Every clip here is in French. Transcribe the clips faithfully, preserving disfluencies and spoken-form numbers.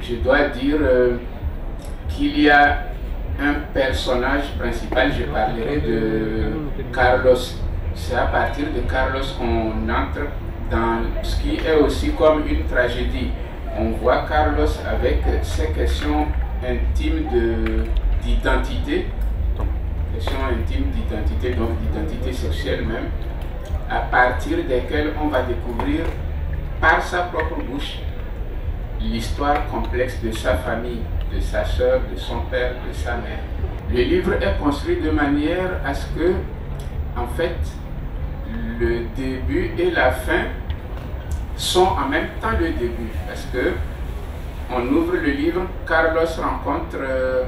je dois dire euh, qu'il y a un personnage principal, je parlerai de Carlos. C'est à partir de Carlos qu'on entre dans ce qui est aussi comme une tragédie. On voit Carlos avec ses questions intimes d'identité, questions intimes d'identité, donc d'identité sexuelle même, à partir desquelles on va découvrir par sa propre bouche l'histoire complexe de sa famille, de sa sœur, de son père, de sa mère. Le livre est construit de manière à ce que, en fait, le début et la fin sont en même temps le début, parce que on ouvre le livre, Carlos rencontre euh,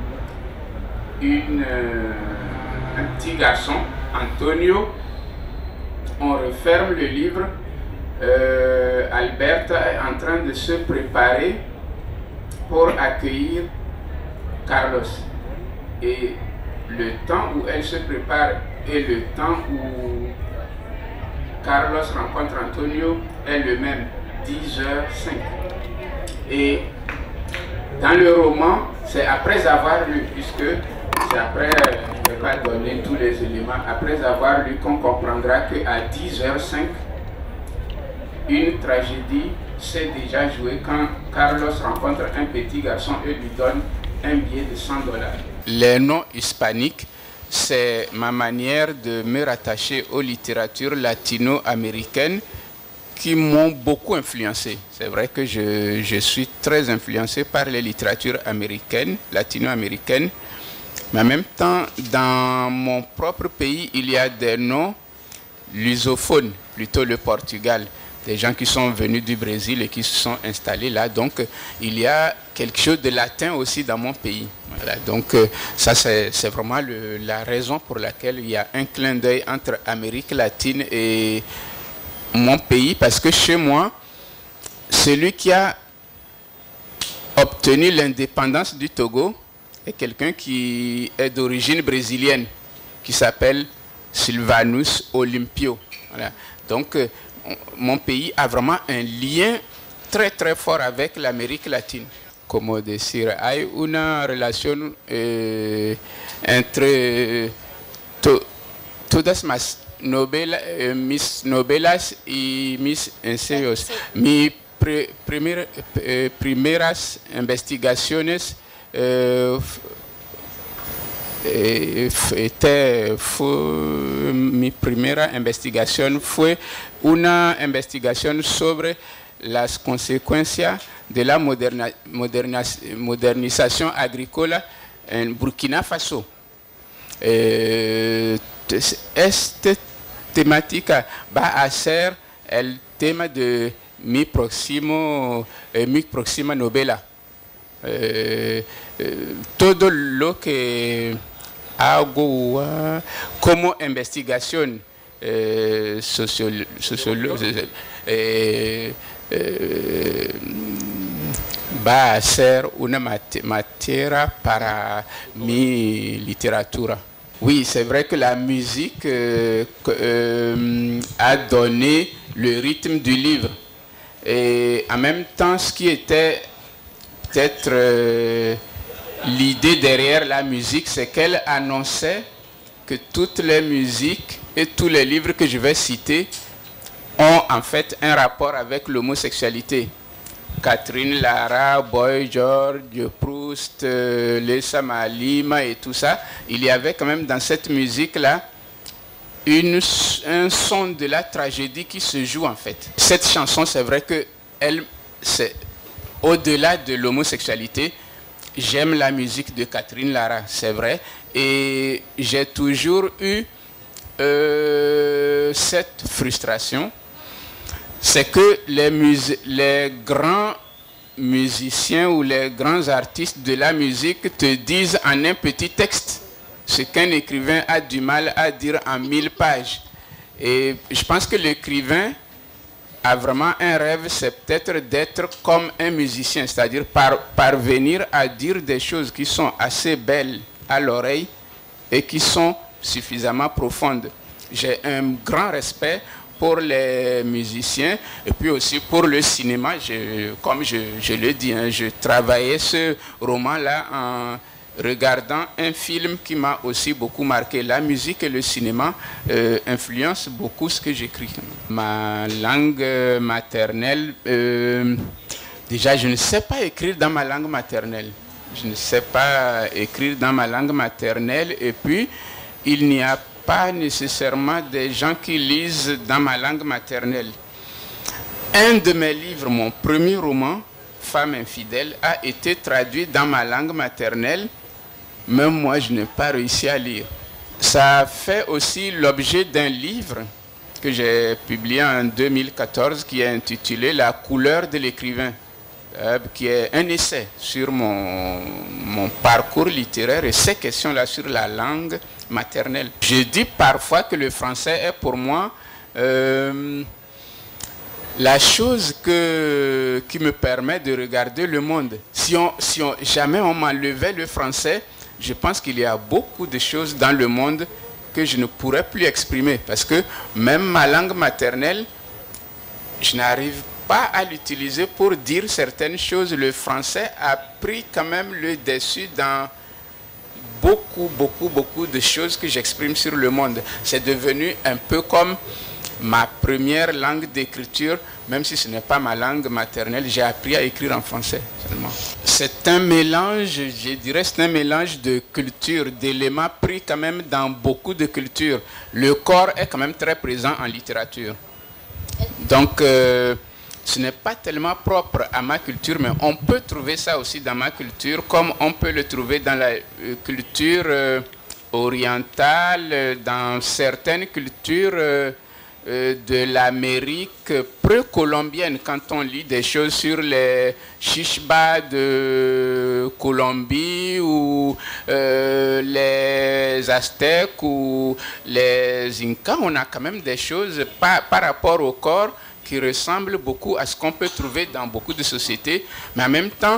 une, euh, un petit garçon, Antonio. On referme le livre, euh, Alberta est en train de se préparer pour accueillir Carlos. Et le temps où elle se prépare et le temps où Carlos rencontre Antonio est le même, dix heures cinq. Et dans le roman, c'est après avoir lu, puisque c'est après, je ne vais pas donner tous les éléments, après avoir lu qu'on comprendra qu'à dix heures cinq, une tragédie s'est déjà jouée quand Carlos rencontre un petit garçon et lui donne un billet de cent dollars. Les noms hispaniques, c'est ma manière de me rattacher aux littératures latino-américaines qui m'ont beaucoup influencé. C'est vrai que je, je suis très influencé par les littératures américaines, latino-américaines, mais en même temps, dans mon propre pays, il y a des noms lusophones, plutôt le Portugal, des gens qui sont venus du Brésil et qui se sont installés là. Donc, il y a quelque chose de latin aussi dans mon pays. Voilà. Donc, ça, c'est vraiment le, la raison pour laquelle il y a un clin d'œil entre Amérique latine et mon pays, parce que chez moi, celui qui a obtenu l'indépendance du Togo est quelqu'un qui est d'origine brésilienne, qui s'appelle Sylvanus Olympio. Voilà. Donc, mon pays a vraiment un lien très très fort avec l'Amérique latine. Como decir, hay una relación eh, entre to, todas mis, novela, eh, mis novelas y mis ensayos. Mis pre, primer, eh, primeras investigaciones eh, Este fue, mi primera investigación fue una investigación sobre las consecuencias de la moderna, moderna, modernización agrícola en Burkina Faso. Eh, esta temática va a ser el tema de mi, próximo, eh, mi próxima novela. Eh, eh, todo lo que hago uh, como investigación eh, sociológica eh, eh, va a ser una mat matière para mi littérature. Oui, c'est vrai que la musique euh, euh, a donné le rythme du livre. Et en même temps, ce qui était peut-être euh, l'idée derrière la musique, c'est qu'elle annonçait que toutes les musiques et tous les livres que je vais citer ont en fait un rapport avec l'homosexualité. Catherine Lara, Boy George, Proust, euh, Lesa Malima et tout ça, il y avait quand même dans cette musique-là une, un son de la tragédie qui se joue en fait. Cette chanson, c'est vrai que elle, c'est au-delà de l'homosexualité. J'aime la musique de Catherine Lara, c'est vrai, et j'ai toujours eu euh, cette frustration, c'est que les, les grands musiciens ou les grands artistes de la musique te disent en un petit texte ce qu'un écrivain a du mal à dire en mille pages. Et je pense que l'écrivain a vraiment un rêve, c'est peut-être d'être comme un musicien, c'est-à-dire par, parvenir à dire des choses qui sont assez belles à l'oreille et qui sont suffisamment profondes. J'ai un grand respect pour les musiciens et puis aussi pour le cinéma. Je, comme je, je le dis, hein, je travaillais ce roman-là en regardant un film qui m'a aussi beaucoup marqué. La musique et le cinéma euh, influencent beaucoup ce que j'écris. Ma langue maternelle, euh, déjà je ne sais pas écrire dans ma langue maternelle. Je ne sais pas écrire dans ma langue maternelle et puis il n'y a pas nécessairement des gens qui lisent dans ma langue maternelle. Un de mes livres, mon premier roman, Femme infidèle, a été traduit dans ma langue maternelle. Même moi, je n'ai pas réussi à lire. Ça fait aussi l'objet d'un livre que j'ai publié en deux mille quatorze qui est intitulé « La couleur de l'écrivain », euh, qui est un essai sur mon, mon parcours littéraire et ces questions-là sur la langue maternelle. Je dis parfois que le français est pour moi euh, la chose que, qui me permet de regarder le monde. Si, on, si on, jamais on m'enlevait le français, je pense qu'il y a beaucoup de choses dans le monde que je ne pourrais plus exprimer. Parce que même ma langue maternelle, je n'arrive pas à l'utiliser pour dire certaines choses. Le français a pris quand même le dessus dans beaucoup, beaucoup, beaucoup de choses que j'exprime sur le monde. C'est devenu un peu comme ma première langue d'écriture, même si ce n'est pas ma langue maternelle, j'ai appris à écrire en français seulement. C'est un mélange, je dirais, c'est un mélange de cultures, d'éléments pris quand même dans beaucoup de cultures. Le corps est quand même très présent en littérature. Donc, euh, ce n'est pas tellement propre à ma culture, mais on peut trouver ça aussi dans ma culture, comme on peut le trouver dans la euh, culture euh, orientale, dans certaines cultures euh, euh, de l'Amérique précolombienne. Quand on lit des choses sur les Shishba de Colombie ou euh, les Aztèques ou les Incas, on a quand même des choses par, par rapport au corps qui ressemble beaucoup à ce qu'on peut trouver dans beaucoup de sociétés, mais en même temps,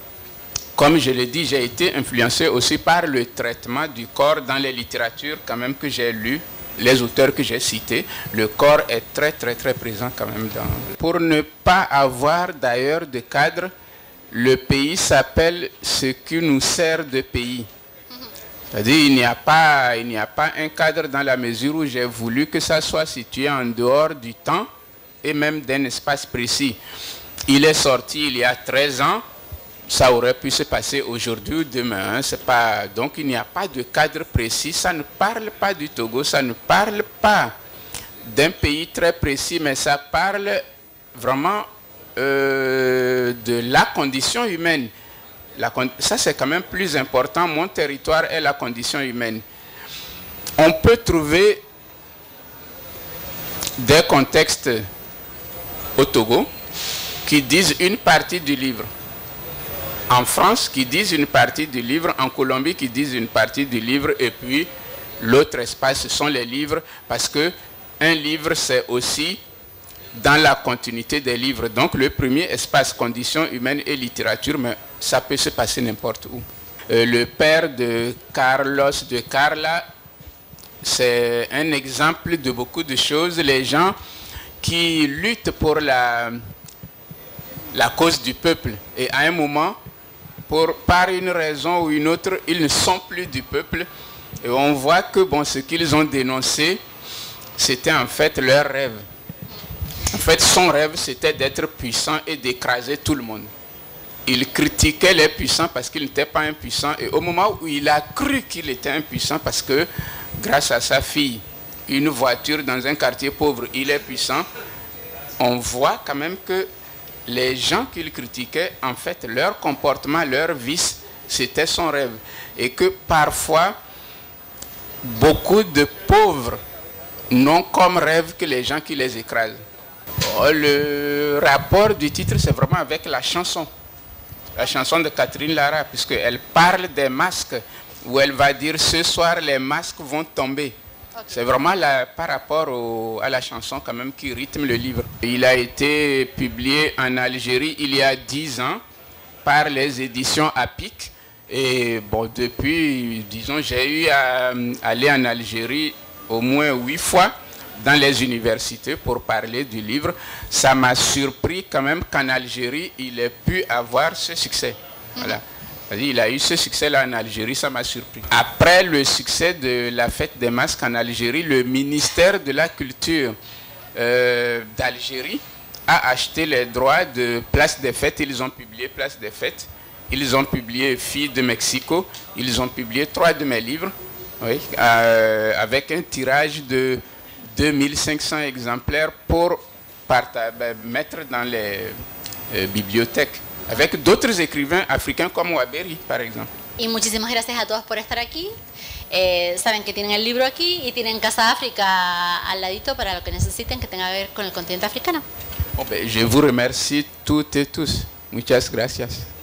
comme je l'ai dit, j'ai été influencé aussi par le traitement du corps dans les littératures quand même que j'ai lues, les auteurs que j'ai cités. Le corps est très très très présent quand même dans... Pour ne pas avoir d'ailleurs de cadre, le pays s'appelle ce qui nous sert de pays. C'est-à-dire il n'y a pas, il n'y a pas un cadre dans la mesure où j'ai voulu que ça soit situé en dehors du temps et même d'un espace précis. Il est sorti il y a treize ans, ça aurait pu se passer aujourd'hui ou demain. Hein, c'est pas, donc il n'y a pas de cadre précis, ça ne parle pas du Togo, ça ne parle pas d'un pays très précis, mais ça parle vraiment euh, de la condition humaine. La, ça c'est quand même plus important, mon territoire est la condition humaine. On peut trouver des contextes au Togo qui disent une partie du livre, en France qui disent une partie du livre, en Colombie qui disent une partie du livre, et puis l'autre espace ce sont les livres, parce que un livre c'est aussi dans la continuité des livres. Donc le premier espace, conditions humaines et littérature, mais ça peut se passer n'importe où. Euh, le père de Carlos, de Carla, c'est un exemple de beaucoup de choses. Les gens qui luttent pour la, la cause du peuple. Et à un moment, pour, par une raison ou une autre, ils ne sont plus du peuple. Et on voit que bon, ce qu'ils ont dénoncé, c'était en fait leur rêve. En fait, son rêve, c'était d'être puissant et d'écraser tout le monde. Il critiquait les puissants parce qu'il n'était pas impuissant. Et au moment où il a cru qu'il était impuissant, parce que grâce à sa fille, une voiture dans un quartier pauvre, il est puissant, on voit quand même que les gens qu'il critiquait, en fait, leur comportement, leur vice, c'était son rêve. Et que parfois, beaucoup de pauvres n'ont comme rêve que les gens qui les écrasent. Oh, le rapport du titre, c'est vraiment avec la chanson. La chanson de Catherine Lara, puisqu'elle parle des masques, où elle va dire « Ce soir, les masques vont tomber ». Okay. C'est vraiment la, par rapport au, à la chanson quand même qui rythme le livre. Il a été publié en Algérie il y a dix ans par les éditions APIC. Et bon, depuis, disons, j'ai eu à aller en Algérie au moins huit fois. dans les universités pour parler du livre. Ça m'a surpris quand même qu'en Algérie, il ait pu avoir ce succès. Voilà. Il a eu ce succès-là en Algérie, ça m'a surpris. Après le succès de la fête des masques en Algérie, le ministère de la Culture euh, d'Algérie a acheté les droits de Place des Fêtes. Ils ont publié Place des Fêtes. Ils ont publié Filles de Mexico. Ils ont publié trois de mes livres, oui, euh, avec un tirage de deux mille cinq cents exemplaires pour mettre dans les euh, bibliothèques, avec d'autres écrivains africains comme Waberi, par exemple. Y muchísimas gracias a todos por estar aquí. Eh, saben que tienen el libro aquí y tienen Casa África al ladito para lo que necesiten que tenga que ver con el continente africano. Bon, ben, je vous remercie toutes et tous. Muchas gracias.